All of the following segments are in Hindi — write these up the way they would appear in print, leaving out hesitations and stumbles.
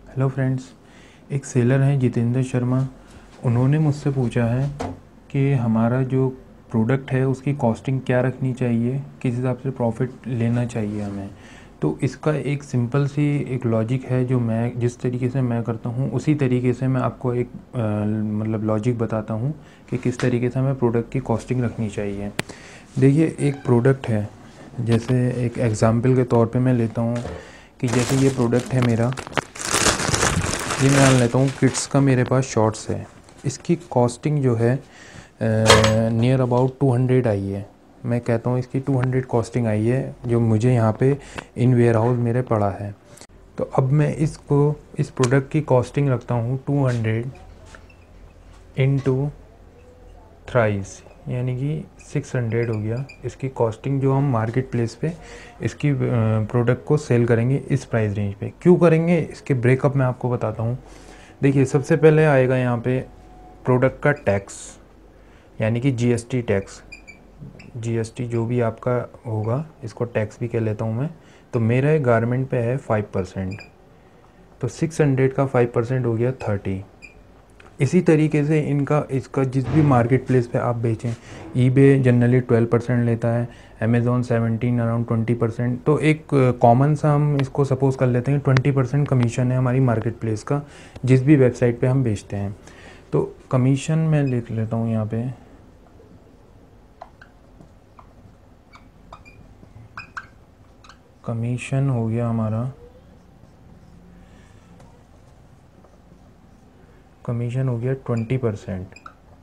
हेलो फ्रेंड्स, एक सेलर हैं जितेंद्र शर्मा। उन्होंने मुझसे पूछा है कि हमारा जो प्रोडक्ट है उसकी कॉस्टिंग क्या रखनी चाहिए, किस हिसाब से प्रॉफिट लेना चाहिए हमें। तो इसका एक सिंपल सी एक लॉजिक है जो मैं जिस तरीके से मैं करता हूँ उसी तरीके से मैं आपको एक मतलब लॉजिक बताता हूँ कि किस तरीके से हमें प्रोडक्ट की कॉस्टिंग रखनी चाहिए। देखिए, एक प्रोडक्ट है, जैसे एक एग्ज़ाम्पल के तौर पे मैं लेता हूँ कि जैसे ये प्रोडक्ट है मेरा, ये मैं मान लेता हूँ किड्स का मेरे पास शॉर्ट्स है। इसकी कॉस्टिंग जो है नियर अबाउट 200 आई है। मैं कहता हूँ इसकी 200 कॉस्टिंग आई है जो मुझे यहाँ पे इन वेयर हाउस मेरे पड़ा है। तो अब मैं इसको इस प्रोडक्ट की कॉस्टिंग रखता हूँ 200 इंटू थ्राइस, यानी कि 600 हो गया इसकी कॉस्टिंग जो हम मार्केट प्लेस पे इसकी प्रोडक्ट को सेल करेंगे इस प्राइस रेंज पे। क्यों करेंगे, इसके ब्रेकअप मैं आपको बताता हूँ। देखिए, सबसे पहले आएगा यहाँ पे प्रोडक्ट का टैक्स, यानी कि जीएसटी टैक्स। जीएसटी जो भी आपका होगा इसको टैक्स भी कह लेता हूँ मैं। तो मेरा गारमेंट पे है 5%, तो 600 का 5% हो गया 30। इसी तरीके से इसका जिस भी मार्केट प्लेस पे आप बेचें, ईबे जनरली 12% लेता है, अमेज़ॉन 17 अराउंड 20%। तो एक कॉमन सा हम इसको सपोज़ कर लेते हैं 20% कमीशन है हमारी मार्केट प्लेस का जिस भी वेबसाइट पे हम बेचते हैं। तो कमीशन मैं लिख लेता हूँ यहाँ पे, कमीशन हो गया हमारा, कमीशन हो गया 20%,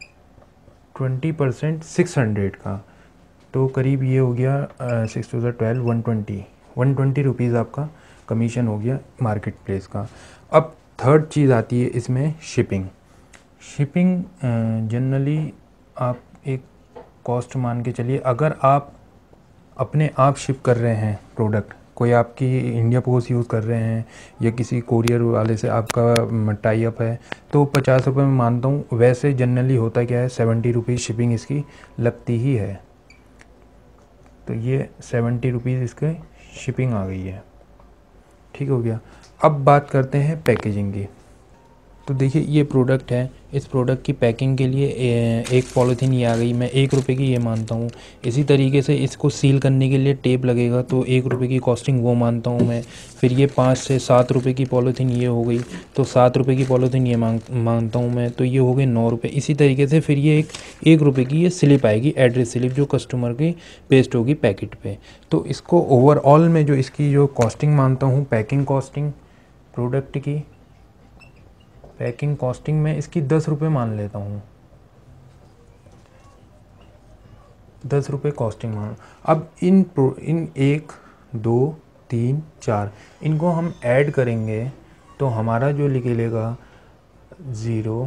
20% 600 का, तो करीब ये हो गया 6 टू ज़ 12 120 रुपीज़ आपका कमीशन हो गया मार्केट प्लेस का। अब थर्ड चीज़ आती है इसमें शिपिंग। शिपिंग जनरली आप एक कॉस्ट मान के चलिए, अगर आप अपने आप शिप कर रहे हैं प्रोडक्ट, कोई आपकी इंडिया पोस्ट यूज़ कर रहे हैं या किसी कोरियर वाले से आपका टाई अप है, तो 50 रुपये में मानता हूँ। वैसे जनरली होता क्या है, 70 रुपीज़ शिपिंग इसकी लगती ही है। तो ये 70 रुपीज़ इसके शिपिंग आ गई है। ठीक हो गया। अब बात करते हैं पैकेजिंग की। तो देखिए, ये प्रोडक्ट है, इस प्रोडक्ट की पैकिंग के लिए एक पॉलीथीन ये आ गई, मैं 1 रुपये की ये मानता हूँ। इसी तरीके से इसको सील करने के लिए टेप लगेगा, तो 1 रुपये की कॉस्टिंग वो मानता हूँ मैं। फिर ये 5 से 7 रुपये की पॉलीथीन ये हो गई, तो 7 रुपये की पॉलीथीन ये मानता हूँ मैं, तो ये हो गए 9 रुपये। इसी तरीके से फिर ये 1 रुपये की ये स्लिप आएगी, एड्रेस स्लिप, जो कस्टमर की पेस्ट होगी पैकेट पे। तो इसको ओवरऑल में जो इसकी जो कॉस्टिंग मानता हूँ, पैकिंग कॉस्टिंग प्रोडक्ट की, पैकिंग कॉस्टिंग में इसकी 10 रुपये मान लेता हूँ, 10 रुपये कॉस्टिंग मान। अब इन 1 2 3 4 इनको हम ऐड करेंगे तो हमारा जो निकलेगा 0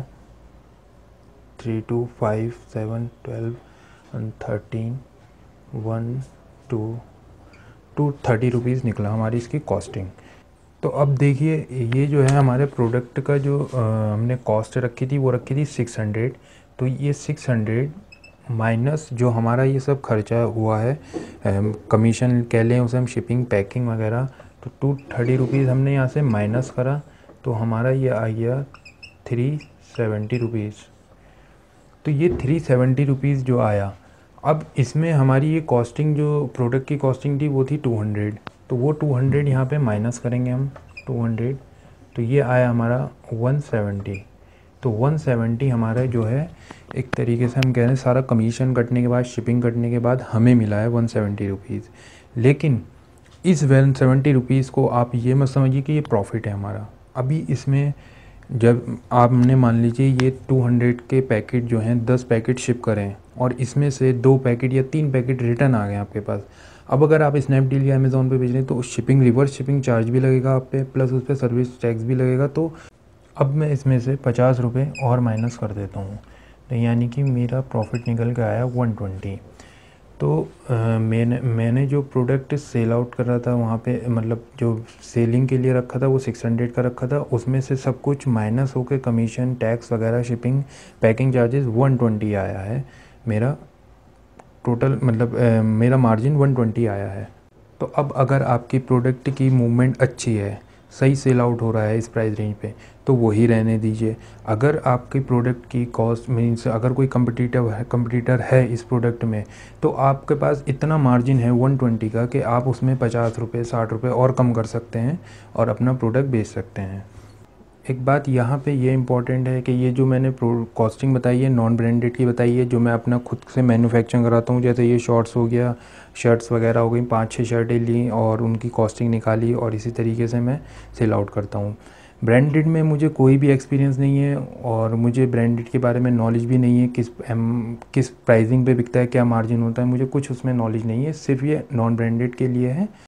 3 2 5 7 12 13 1 2 30 रुपीज़ निकला हमारी इसकी कॉस्टिंग। तो अब देखिए, ये जो है हमारे प्रोडक्ट का जो हमने कॉस्ट रखी थी वो रखी थी 600। तो ये 600 माइनस जो हमारा ये सब खर्चा हुआ है, कमीशन कह लें उसे हम, शिपिंग पैकिंग वगैरह, तो 230 रुपीज़ हमने यहाँ से माइनस करा, तो हमारा ये आ गया 370 रुपीज़। तो ये 370 रुपीज़ जो आया, अब इसमें हमारी ये कॉस्टिंग जो प्रोडक्ट की कॉस्टिंग थी वो थी 200, तो वो 200 यहाँ पे माइनस करेंगे हम 200, तो ये आया हमारा 170। तो 170 हमारा जो है एक तरीके से हम कह रहे हैं सारा कमीशन कटने के बाद, शिपिंग कटने के बाद हमें मिला है 170 रुपीज़। लेकिन इस 170 रुपीज़ को आप ये मत समझिए कि ये प्रॉफिट है हमारा। अभी इसमें जब आपने मान लीजिए ये 200 के पैकेट जो हैं 10 पैकेट शिप करें और इसमें से 2 पैकेट या 3 पैकेट रिटर्न आ गए आपके पास, अब अगर आप स्नैपडील या अमेज़ॉन पे भेज रहे हैं तो शिपिंग, रिवर्स शिपिंग चार्ज भी लगेगा आप पे, प्लस उस पर सर्विस टैक्स भी लगेगा। तो अब मैं इसमें से 50 रुपये और माइनस कर देता हूँ, तो यानी कि मेरा प्रॉफिट निकल के आया 120। तो मैंने जो प्रोडक्ट सेल आउट कर रहा था वहाँ पे, मतलब जो सेलिंग के लिए रखा था वो 600 का रखा था, उसमें से सब कुछ माइनस होकर कमीशन, टैक्स वगैरह, शिपिंग, पैकिंग चार्जेस 120 आया है मेरा टोटल, मतलब मेरा मार्जिन 120 आया है। तो अब अगर आपकी प्रोडक्ट की मूवमेंट अच्छी है, सही सेल आउट हो रहा है इस प्राइस रेंज पे, तो वही रहने दीजिए। अगर आपकी प्रोडक्ट की कॉस्ट मीन्स अगर कोई कंपटीटर है इस प्रोडक्ट में, तो आपके पास इतना मार्जिन है 120 का कि आप उसमें 50 रुपये 60 रुपये और कम कर सकते हैं और अपना प्रोडक्ट बेच सकते हैं। एक बात यहाँ पे ये इम्पॉर्टेंट है कि ये जो मैंने कॉस्टिंग बताई है नॉन ब्रांडेड की बताई है, जो मैं अपना खुद से मैन्युफैक्चरिंग कराता हूँ, जैसे ये शॉर्ट्स हो गया, शर्ट्स वगैरह हो गई, 5-6 शर्टें ली और उनकी कॉस्टिंग निकाली और इसी तरीके से मैं सेल आउट करता हूँ। ब्रांडेड में मुझे कोई भी एक्सपीरियंस नहीं है और मुझे ब्रांडेड के बारे में नॉलेज भी नहीं है, किस प्राइसिंग पे बिकता है, क्या मार्जिन होता है, मुझे कुछ उसमें नॉलेज नहीं है। सिर्फ ये नॉन ब्रांडेड के लिए है।